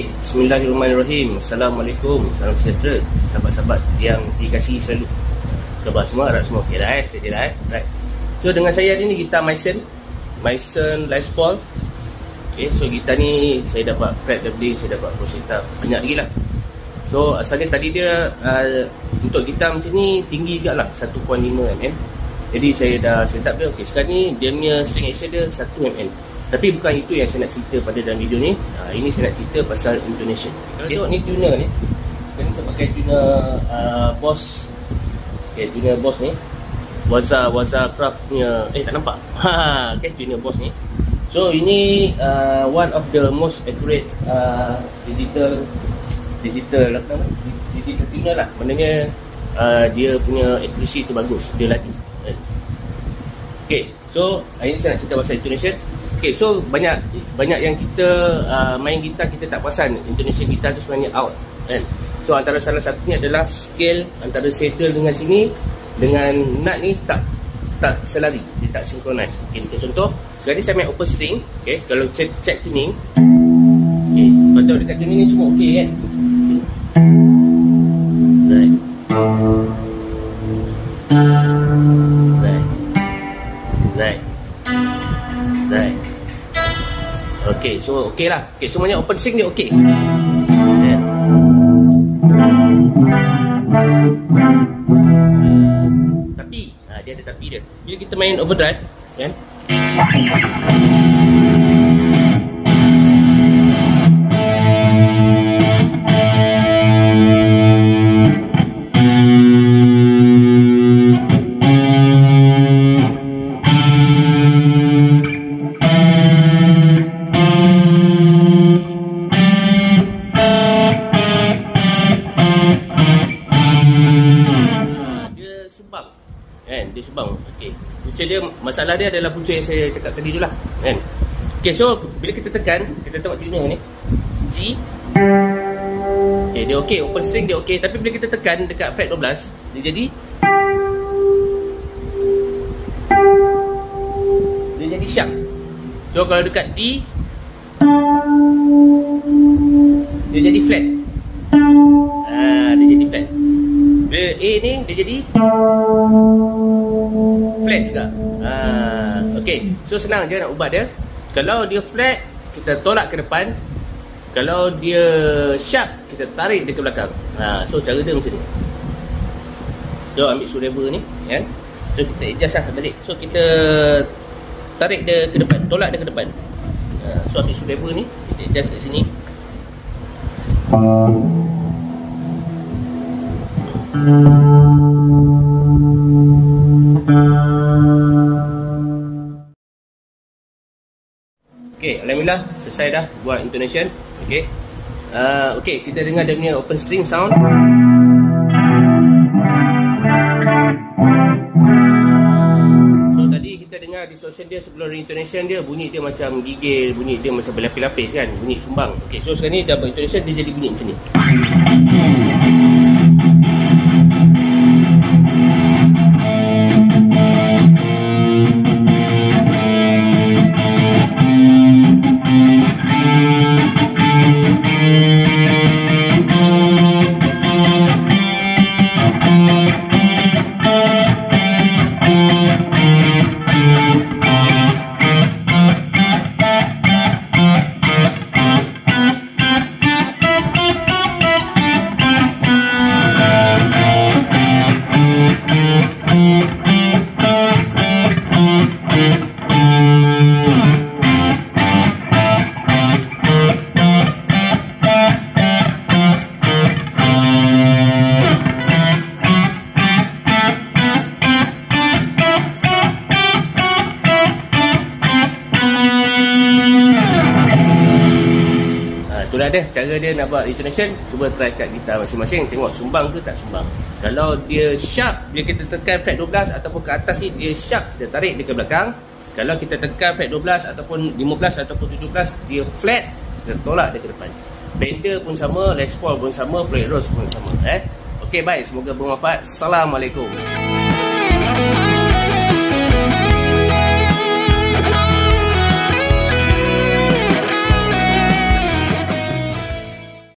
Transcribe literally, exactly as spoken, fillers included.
Okey, bismillahirrahmanirrahim. Assalamualaikum, salam sejahtera sahabat-sahabat yang dikasihi selalu. Khabar semua, harap semua okey dah eh, sedia dah eh. Right. So dengan saya hari ni gitar Mason, Mason Les Paul. Okey, so gitar ni saya dapat Fred W, saya dapat Rosetta, banyak lagi lah. So asalnya tadi dia uh, untuk gitar macam ni tinggi juga lah, satu koma lima milimeter. Jadi saya dah set up dia. Okey, sekarang ni dia punya string action dia satu milimeter. Tapi bukan itu yang saya nak cerita pada dalam video ni. ha, Ini saya nak cerita pasal intonation. Kalau tengok ni tuner ni, sekarang saya pakai tuner uh, Boss. Okay, tuner Boss ni Waza Waza Craft punya. Eh tak nampak. ha, Okay, tuner Boss ni. So ini uh, one of the most accurate uh, digital Digital apa nama? Digital tuner lah. Maknanya uh, dia punya accuracy tu bagus. Dia laju. Okay, so hari ni saya nak cerita pasal intonation. Okay, so banyak banyak yang kita uh, main gitar kita tak perasan intonation gitar tu sebenarnya out kan. So antara salah satunya adalah scale antara saddle dengan sini dengan nut ni tak tak selari, dia tak synchronize. Okay, macam contoh sekarang ni saya main open string. Okay, kalau check, check tuning, okay, kalau tengok dekat tuning ni semua ok kan. Right. Right. Right. Right. Okay, so okay lah. Okay, semuanya open string dia okay. Yeah. Uh, tapi, ha, dia ada tapi dia. Bila kita main overdrive, kan? Kan, dia sumbang. Okey. Punca dia, masalah dia adalah punca yang saya cakap tadi tu lah. Kan? Okey, so bila kita tekan, kita tengok tuner ni. G. Okey, dia okey, open string dia okey, tapi bila kita tekan dekat fret dua belas, dia jadi dia jadi sharp. So kalau dekat D, dia jadi flat. Ah, dia jadi flat. Bila A ni dia jadi flat juga. Ah, okey. So senang je nak ubah dia. Kalau dia flat, kita tolak ke depan. Kalau dia sharp, kita tarik dia ke belakang. Ha, so cara dia macam ni. So ambil screwdriver ni, kan? So kita adjust lah balik. So kita tarik dia ke depan, tolak dia ke depan. Ha, so ambil screwdriver ni, kita adjust kat sini. Okey, alhamdulillah selesai dah buat intonation. Okey. Uh, okey, kita dengar dia punya open string sound. So tadi kita dengar distortion dia sebelum intonation dia, bunyi dia macam gigil, bunyi dia macam berlapis-lapis kan, bunyi sumbang. Okey, so sekarang ni dah buat intonation, dia jadi bunyi macam ni. Itulah dia cara dia nak buat intonation. Cuba try kat gitar masing-masing, tengok sumbang ke tak sumbang. Kalau dia sharp, bila kita tekan fret dua belas ataupun ke atas ni dia sharp, dia tarik dia ke belakang. Kalau kita tekan fret dua belas ataupun lima belas ataupun tujuh belas, dia flat, kita tolak dia ke depan. Fender pun sama, Les Paul pun sama, Fred Rose pun sama. eh. Okey, baik, semoga bermanfaat. Assalamualaikum.